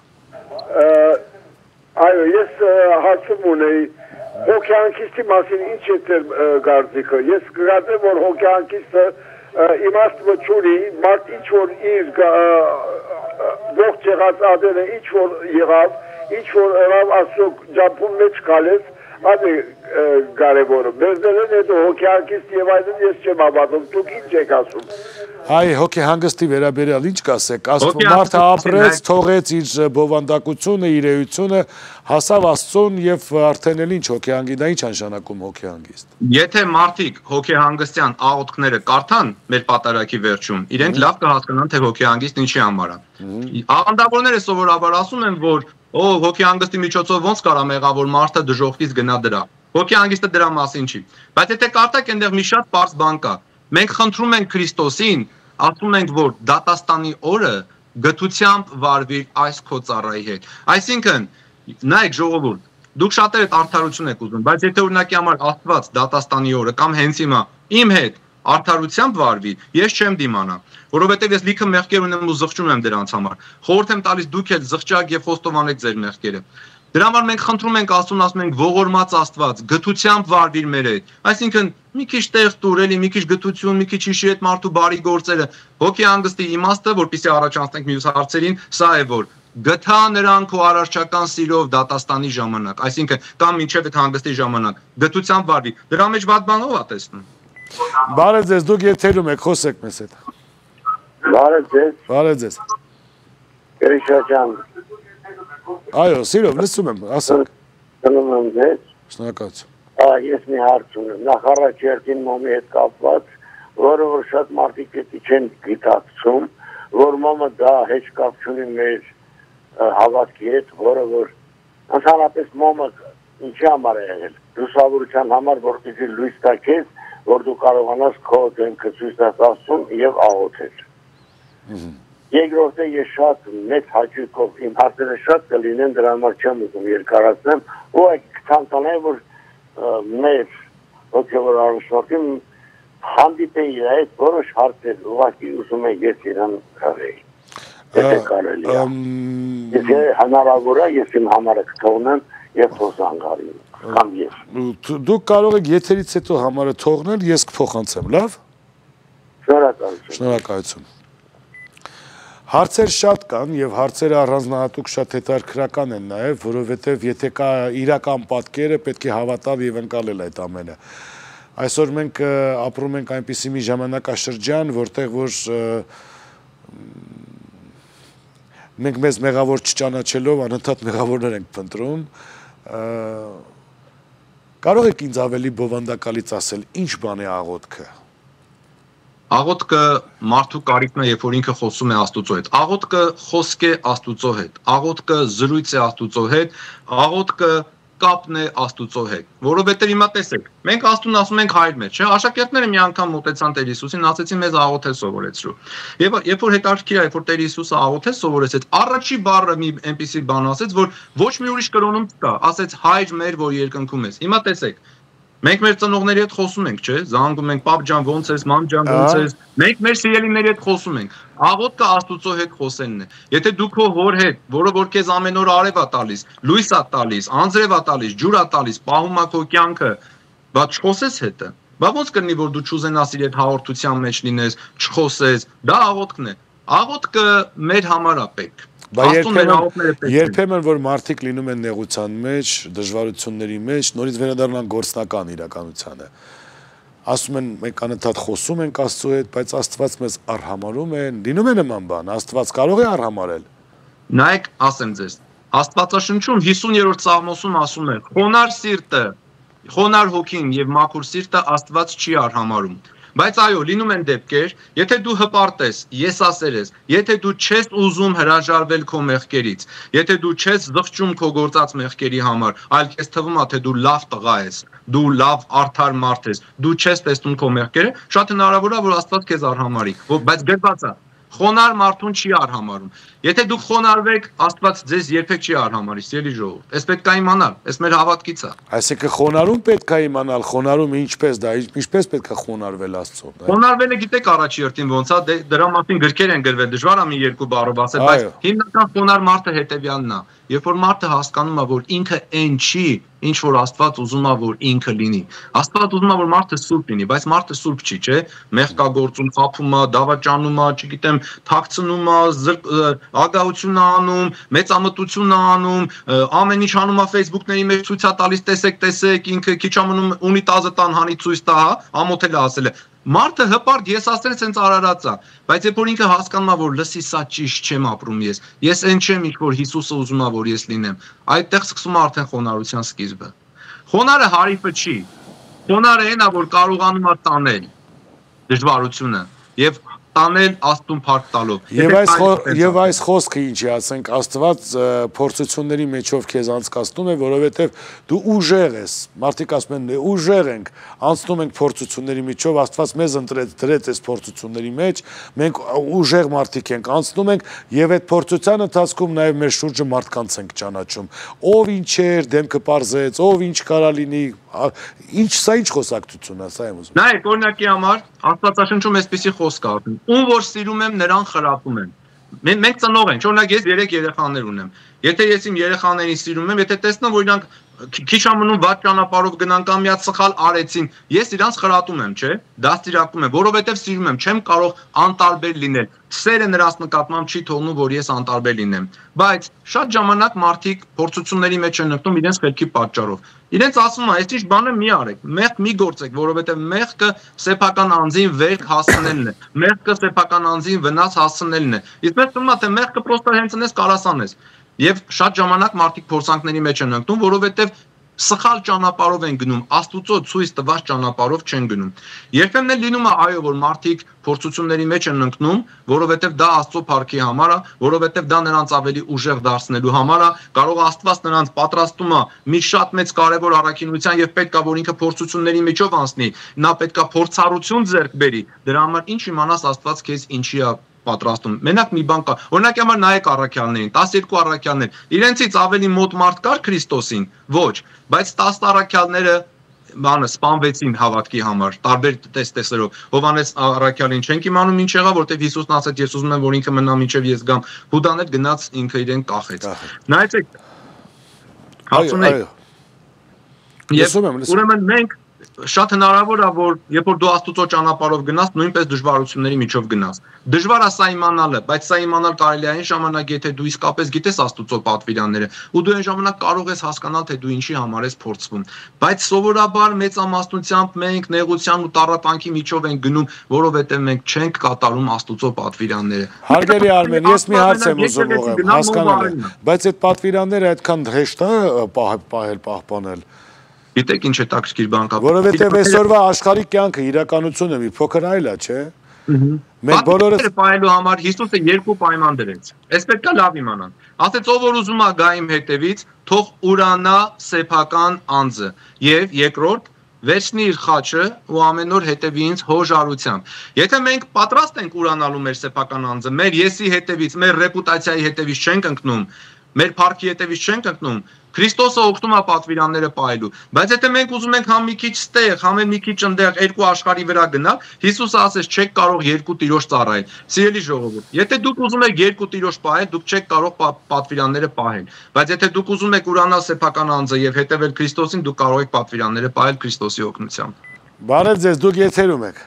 Այո, ես հարցում ունեի հոգեանքիստի մասին ինչ է ձեր կարծիքը։ Ես կգործեմ, որ հոգեանքիստը իմաստը չունի, մարդ ինչ որ իր ողջ եղած ադերը ինչ որ եղավ, ինչ որ եղավ Աստծո ջամփուն մեջ գալեց, այդ է կարևորը։ Մեզնեն հետո հոգեանքիստ եւ այլն ես չեմ հավատում, դուք ինչ եք ասում։ Այ հոգեհանգստի վերաբերյալ ինչ կասեք, մարդը ապրեց, թողեց իր բովանդակությունը, իր էությունը, հասավ Աստծուն եւ արդեն էլ ինչ հոգեհանգի, դա ինչ նշանակում հոգեհանգիստ։ Եթե մարդիկ հոգեհանգստյան աղոթքները կարդան մեր պատարագի վերջում, իրենք լավ կհասկանան, թե հոգեհանգիստ ինչի համար է։ Աղանդավորները սովորաբար ասում են, որ հոգեհանգստի միջոցով ոնց կարա մեղա, որ մարդը դժոխքից գնա դրա։ Հոգեհանգիստը դրա մասին չի։ Բայց եթե կարդաք, այնտեղ մի շատ պարզ բան կա։ Մենք խնդրում ենք Քրիստոսին, ասում ենք, որ դատաստանի օրը գթությամբ վարվի այս քո ծառայի հետ։ Այսինքն, նայեք ժողովուրդ, դուք շատերդ արդարություն եք ուզում, բայց եթե օրինակի համար Աստված դատաստանի օրը կամ հենց հիմա իմ հետ արդարությամբ վարվի, ես չեմ դիմանա, որովհետև ես լիքը մեղքեր ունեմ ու զղջում եմ դրանց համար։ Խորհուրդ եմ տալիս դուք էլ զղջակ եւ խոստովանեք ձեր մեղքերը։ Դրա համար մենք խնդրում ենք Աստծուն, ասում ենք ողորմած Աստված, գթությամբ վարվիր մեր հետ։ Այսինքն մի քիչ տեղ տուր, էլի մի քիչ գթություն, մի քիչ հիշի այդ մարդու բարի գործերը։ Հոգեհանգստի իմաստը, որպեսզի առաջանցնենք մյուս հարցերին, սա է որ գթա նրան քո արարչական սիրով դատաստանի ժամանակ, այսինքն կամ մինչև այդ հանգստի ժամանակ, գթությամբ վարվի։ Դրա մեջ վատ բանով է տեսնում։ Բարև ձեզ, դուք եթերում եք, խոսեք մեզ հետ։ Բարև ձեզ։ Բարև ձեզ։ Գրիշա ջան։ Այո, սիրով, լսում եմ, ասեք։ Գնում եմ ձեզ։ Շնորհակալություն։ Ես մի հարց ունեմ, նախ երկին մոմի հետ կապված, որը որ շատ մարդիկ էդի չեն գիտակցում, որ մոմը դա հեչ կապ չունի մեր հավատքի հետ, որը որ ընդհանրապես մոմը ինչի համար է եղել, լուսավորության համար, որպեսզի լույս տա քեզ, որ դու կարողանաս քո դեմքը ցույց տաս Աստծուն եւ աղոթել։ Երկրորդը ես շատ մեծ հաճույքով իմ հարցերը շատ կլինեն, դրա համար չեմ ուզում երկարացնեմ, ու ցանկանայի որ մեր հոգևոր առաջնորդին հանդիպեի այդ որոշ հարցեր ուղղակի ուզում եմ ես իրան կարեի։ Եթե կարելի է։ Եթե հնարավոր է, ես իմ համարը կթողնեմ եւ խոսանգարի կամ ես։ Դուք կարող եք եթերից հետո համարը թողնել, ես կփոխանցեմ, լավ։ Շնորհակալություն։ Շնորհակալություն։ Հարցեր շատ կան եւ հարցերը առանձնահատուկ շատ հետաքրքրական են նաեւ, որովհետեւ եթե կա իրական պատկերը, պետք է հավատալ եւ ընկալել այդ ամենը։ Այսօր մենք ապրում ենք այնպիսի մի ժամանակաշրջան, որտեղ որ մենք մեզ մեղավոր չճանաչելով անընդհատ մեղավորներ ենք փնտրում։ Կարող եք ինձ ավելի բովանդակալից ասել, ինչ բան է աղոթքը։ Աղոթքը մարդու կարիքն է, երբ որ ինքը խոսում է Աստուծո հետ։ Աղոթքը խոսք է Աստուծո հետ։ Աղոթքը զրույց է Աստուծո հետ։ Աղոթքը կապն է Աստուծո հետ։ Որովհետև հիմա տեսեք, մենք Աստուն ասում ենք հայր մեջ, չէ՞։ Աշակերտները մի անգամ մոտեցան Տեր Հիսուսին, ասեցին մեզ աղոթել սովորեցրու։ Եվ երբ որ հետաքրքիր է, երբ որ Տեր Հիսուսը աղոթել սովորեցեց, առաջի բառը մի այնպիսի բան ասեց, որ ոչ մի ուրիշ կրոնում չկա, ասեց հայր մեր, որ երկնքում ես։ Հիմա տեսեք, Մենք մեր ծնողների հետ խոսում ենք, չէ՞, զանգում ենք, պապ ջան, ոնց ես, մամ ջան, ոնց ես։ Մենք մեր սիրելիների հետ խոսում ենք։ Աղոթքը Աստծո հետ խոսելն է։ Եթե դու քո հոր հետ, որը որ քեզ ամեն օր արև է տալիս, լույս է տալիս, անձրև է տալիս, ջուր է տալիս, պահում է քո կյանքը, բայց չխոսես հետը։ Բա ոնց կլինի, որ դու չուզենաս իր հետ հաղորդության մեջ լինես, չխոսես։ Դա աղոթքն է։ Աղոթքը մեր համար է պետք։ Երբեմն որ մարդիկ լինում են նեղության մեջ, դժվարությունների մեջ, նորից վերադառնան գործնական իրականությանը։ Ասում են մենք անընդհատ խոսում ենք Աստծո հետ, բայց Աստված մեզ արհամարում է, լինում է նման բան, Աստված կարող է արհամարել։ Նայեք, ասեմ ձեզ, Աստվածաշնչում 50-րդ Սաղմոսում ասում է. «Խոնար սիրտը, խոնար հոգին եւ մաքուր սիրտը Աստված չի արհամարում»։ Բայց այո, լինում են դեպքեր, եթե դու հպարտ ես, եսասեր ես, եթե դու չես ուզում հրաժարվել քո մեղքերից, եթե դու չես զղջում քո գործած մեղքերի համար, այլ քեզ թվում է, թե դու լավ տղա ես, դու լավ արդար մարդ ես, դու չես տեսնում քո մեղքերը, շատ հնարավոր է, որ Աստված քեզ արհամարի, բայց գրված է. խոնար մարդուն չի արհամարում։ Եթե դուք խոնարհվեք, Աստված ձեզ երբեք չի արհամարի, սիրելի ժողովուրդ։ Այս պետք է իմանալ, այս մեր հավատքից է։ Այսինքն խոնարհում պետք է իմանալ, խոնարհումը ինչպես դա, ինչպես պետք է խոնարհվել Աստծուն։ Խոնարհվելը գիտեք առաջին հերթին ոնց է, դրա մասին գրքեր են գրվել, դժվար է մի երկու բառով ասել, բայց հիմնական խոնարհ մարդը հետևյալն է։ Երբ որ մարդը հասկանում է, որ ինքը այն չի, ինչ որ Աստված ուզում է, որ ինքը լինի։ Աստված ուզում է, որ մարդը սուրբ լինի, բայց մարդը սուրբ չի, չէ՞։ Մեղքագործում, խաբում է, դավաճանում է, չգիտեմ, թաքցնում է, ագահություն է անում, մեծամտություն է անում, ամեն ինչ անում է Facebook-ների մեջ ցույց է տալիս, տեսեք, ինքը քիչ ամնում ունիտազը տան հանի ցույց տա, հա, ամոթել է ասել է։ Մարդը հպարտ եսասեր սենց արարած է, բայց երբ որ ինքը հասկանում է, որ լսի սա ճիշտ չեմ ապրում ես այն չեմ, ինչ որ Հիսուսը ուզում է, որ ես լինեմ, այդտեղ սկսում է արդեն խոնարհության սկիզբը։ Խոնարհը հարիվը չի։ Խոնարհը այն է, որ կարողանում է տանել դժվարությունը եւ տանել Աստծուն փառք տալով։ Եվ այս խոսքը ինչի ասենք, Աստված փորձությունների մեջով քեզ անցկացնում է, որովհետև դու ուժեղ ես։ Մարդիկ ասում են, ուժեղ ենք, անցնում ենք փորձությունների միջով, Աստված մեզ դրեց այս փորձությունների մեջ, մենք ուժեղ մարդիկ ենք, անցնում ենք եւ այդ փորձության ընթացքում նաեւ մեր շուրջը մարդկանց ենք ճանաչում։ Ով ինչ էր, դեմքը պարզեց, ով ինչ կարա լինի, սա ինչ խոսակցություն է, սա եմ ուզում։ Նայեք, օրինակի համար Աստվածաշնչում այսպիսի խոսք կա. ում որ սիրում եմ, նրան խրատում եմ։ Մենք ծնող ենք, օրինակ ես 3 երեխաներ ունեմ։ Եթե ես իմ երեխաներին սիրում եմ, եթե տեսնեմ, որ իրանք քիչ ամնում վատ ճանապարհով գնան կամ միած սխալ արեցին, ես իրանց խրատում եմ, չէ՞, դաստիարակում եմ, որովհետև սիրում եմ, չեմ կարող անտարբեր լինել։ Սերը նրանց նկատմամբ չի թողնում, որ ես անտարբեր լինեմ։ Բայց շատ ժամանակ մարդիկ փորձությունների մեջ են ընկնում իրենց խելքի պատճառով։ Իրենց ասում է, այս ինչ բանը մի արեք, մեղք մի գործեք, որովհետև մեղքը սեփական անձին վերք հասցնելն է։ Մեղքը սեփական անձին վնաս հասցնելն է։ Իսկ մենք թվում է, թե մեղքը պրոստը հենց այնպես կարասանես։ Եվ շատ ժամանակ մարդիկ փորձանքների մեջ են ընկնում, որովհետև սխալ ճանապարհով են գնում, Աստուծո ցույց տված ճանապարհով չեն գնում։ Երբեմն էլ լինում է այո, որ մարդիկ փորձությունների մեջ են ընկնում, որովհետև դա Աստծո փառքի համար է, որովհետև դա նրանց ավելի ուժեղ դարձնելու համար է, կարող Աստված նրանց պատրաստում է մի շատ մեծ կարևոր առաքինության եւ պետք է որ ինքը փորձությունների միջով անցնի, նա պետք է փորձառություն ձեռք բերի, դրա համար ինչ իմանաս Աստված քեզ ինչի է պատրաստում։ Մենակ մի բան կա։ Օրինակ համար նայեք առաքյալներին, 12 առաքյալներ։ Իրենցից ավելի մոտ մարդ կար Քրիստոսին։ Ոչ, բայց 10 առաքյալները բանը սպանվեցին հավատքի համար, տարբեր տեսերով։ Հովանես առաքյալին չենք իմանում ինչ եղավ, որտեղ Հիսուսն ասաց, ես ուզում եմ, որ ինքը մնա մինչև ես գամ։ Հուդան էլ գնաց ինքը իրեն կախեց։ Նայեցեք։ Հասունեք։ Ուրեմն մենք շատ հնարավոր է, որ երբ որ դու Աստուծո ճանապարհով գնաս, նույնպես դժվարությունների միջով գնաս։ Դժվար է սա իմանալը, բայց սա իմանալ կարելի է այն ժամանակ, եթե դու իսկապես գիտես Աստուծո պատվիրանները, ու դու այն ժամանակ կարող ես հասկանալ, թե դու ինչի համար ես փորձվում։ Բայց սովորաբար մեծամասնությամբ մենք նեղության ու տառապանքի միջով ենք գնում, որովհետև մենք չենք կատարում Աստուծո պատվիրանները։ Հարգելի Արմեն, ես մի հարց եմ ուզում ուղղել, հասկանալ եմ, բայց այդ պատվիրանները այդքան հեշտ է պահպանել։ Գիտեք ինչ հետաքրքիր բան կա։ Որովհետև այսօրվա աշխարհի կյանքը իրականությունը մի փոքր այլ է, չէ՞։ Մենք բոլորս պահելու համար Հիսուսը 2 պայման դրեց։ Այս պետք է լավ իմանան։ Ասեց ով որ ուզում է գա իմ հետևից, թող ուրանա սեփական անձը, եւ երկրորդ վերցնի իր խաչը ու ամեն օր հետևի ինձ հոժարությամբ։ Եթե մենք պատրաստ ենք ուրանալու մեր սեփական անձը, մեր եսի հետևից, մեր ռեպուտացիայի հետևից չենք ընկնում, մեր парքի հետևից չենք ընկնում, Քրիստոսը օգնում է պատվիրանները պահելու, բայց եթե մենք ուզում ենք համ մի քիչ ստեղ, համ մի քիչ ընդեղ երկու աշխարհի վրա գնալ, Հիսուսը ասեց չեք կարող երկու տիրոջ ծառայել։ Սիրելի ժողովուրդ, եթե դուք ուզում եք երկու տիրոջ պահել, դուք չեք կարող պատվիրանները պահել, բայց եթե դուք ուզում եք ուրանալ սեփական անձը եւ հետեւել Քրիստոսին, դուք կարող եք պատվիրանները պահել Քրիստոսի օգնությամբ։ Բարև ձեզ, դուք եթերում եք։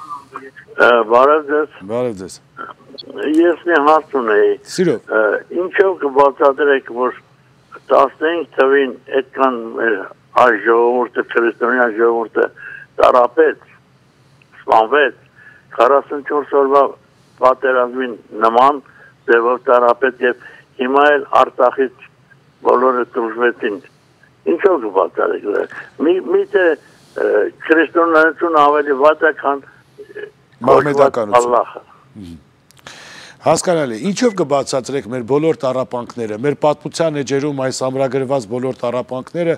Բարև ձեզ։ Բարև ձեզ։ Ես մի հարց ունեի։ Սիրով։ Ինչով կբացատրեք, որ 15 թվին այդքան այ ժողովուրդը, քրիստոնյա ժողովուրդը տարապեց, սպանվեց, 44 օրվա պատերազմին նման ձևով տարապեց եւ հիմա էլ Արցախից բոլորը դուրսվեցին։ Ինչով կբացատրեք։ Միթե քրիստոնեություն ավելի վատ է, քան մահմեդականություն։ Հասկանալի, ինչով կբացատրեք մեր բոլոր տառապանքները, մեր պատմության էջերում այս ամրագրված բոլոր տառապանքները,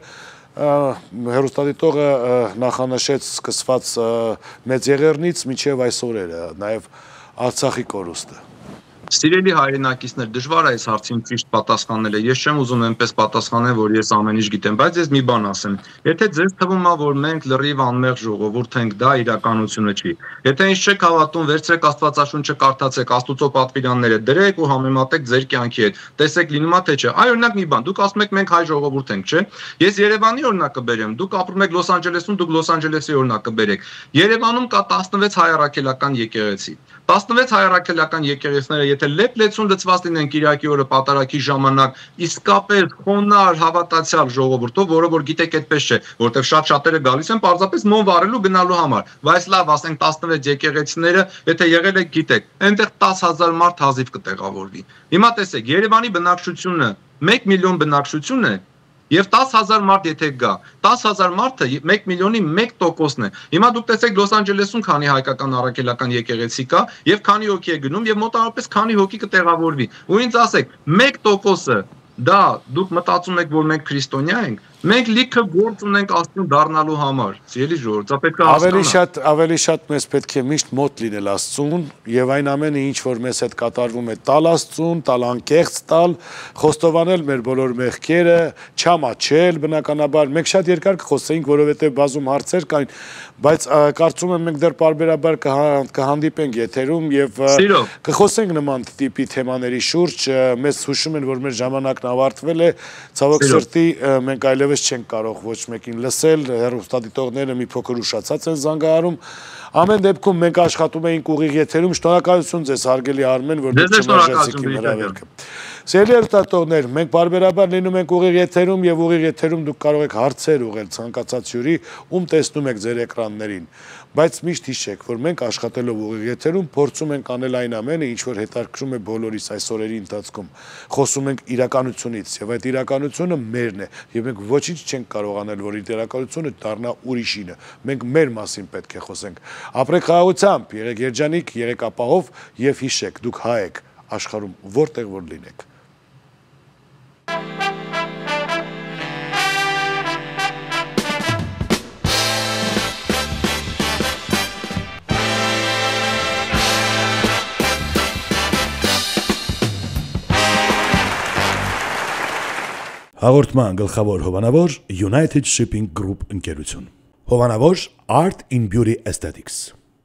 հեռուստադիտողը նախանշեց սկսված Մեծեղեռնից մինչև այս օրերը, նաև Արցախի կորուստը։ Սիրելի հայրենակիցներ, դժվար է այս հարցին ճիշտ պատասխանելը։ Ես չեմ ուզում այնպես պատասխանել, որ ես ամեն ինչ գիտեմ, բայց ես մի բան ասեմ։ Եթե ձեզ թվում է, որ մենք լրիվ անմեղ ժողովուրդ ենք, դա իրականությունը չի։ Եթե ինձ չեք հավատում, վերցրեք Աստվածաշունչը, կարդացեք, Աստուծո պատվիրանները դրեք ու համեմատեք ձեր կյանքի հետ։ Տեսեք լինում է թե չէ։ Այ օրինակ մի բան, դուք ասում եք մենք հայ ժողովուրդ ենք, չէ՞։ Ես Երևանի օրինակը բերեմ, դուք ապրում եք Լոս Անջելեսում, դուք Լոս Անջելեսի օրինակը բերեք։ Երևանում կա 16 հայ առաքելական եկեղեցի։ 16 հայ առաքելական եկեղեցիները, եթե լեփ-լեցուն լցված լինեն Կիրակի օրը պատարագի ժամանակ, իսկապես խոնար հավատացյալ ժողովուրդով, որը որ գիտեք այդպես չէ, որովհետև շատ-շատերը գալիս են պարզապես մոմ վառելու գնալու համար, բայց լավ, ասենք 16 եկեղեցիները, եթե եղել եք գիտեք, այնտեղ 10,000 մարդ հազիվ կտեղավորվի։ Հիմա տեսեք, Երևանի բնակչությունը 1 միլիոն բնակչություն է, եւ 10,000 մարդ եթե գա, 10,000 մարդը 1 միլիոնի 1%-ն է։ Հիմա դուք տեսեք Լոս Անջելեսում քանի հայկական առաքելական եկեղեցի կա եւ քանի հոգի է գնում եւ մոտավորապես քանի հոգի կտեղավորվի։ Ու ինձ ասեք, 1%-ը դա դուք մտածում եք, որ մենք քրիստոնյա ենք, մենք լիքը գործ ունենք Աստծուն դառնալու համար։ Սիրելի ժողովուրդ, դա պետք է հասկանալ։ Ավելի շատ մեզ պետք է միշտ մոտ լինել Աստծուն եւ այն ամենը, ինչ որ մեզ հետ կատարվում է, տալ Աստծուն, տալ անկեղծ տալ, խոստովանել մեր բոլոր մեղքերը, չամաչել, բնականաբար մենք շատ երկար կխոսեինք, որովհետեւ բազում հարցեր կային, բայց կարծում եմ մենք դեռ պարբերաբար կհանդիպենք եթերում եւ կխոսենք նման տիպի թեմաների շուրջ։ Մեզ հուշում են, որ մեր ժամանակն ավարտվել է, ցավոք սրտի մենք այլևս չենք կարող ոչ մեկին լսել, հեռուստադիտողները մի փոքր ուշացած են զանգահարում։ Ամեն դեպքում մենք աշխատում էինք ուղիղ եթերում, շնորհակալություն ձեզ հարգելի Արմեն, որ դուք չմերժեցիք իմ հրավերքը։ Սիրելի հեռուստադիտողներ, մենք բարբերաբար լինում ենք ուղիղ եթերում եւ ուղիղ եթերում դուք կարող եք հարցեր ուղղել ցանկացած հյուրի, ում տեսնում եք ձեր էկրաններին, բայց միշտ հիշեք, որ մենք աշխատելով ուղիղ եթերում փորձում ենք անել այն ամենը, ինչ որ հետաքրքրում է բոլորիս այս օրերի ընթացքում։ Խոսում ենք իրականությունից եւ այդ իրականությունը մերն է եւ մենք ոչինչ չենք կարող անել, որ իրականությունը դառնա ուրիշինը։ Մենք մեր մասին պետք է խոսենք։ Ապրեք խաղաղությամբ, եղեք երջանիկ, եղեք ապահով եւ հիշեք, դուք հայ եք աշխարհում որտեղ որ լինեք։ Հաղորդման գլխավոր հովանավոր United Shipping Group ընկերություն։ Հովանավոր Art in Beauty Aesthetics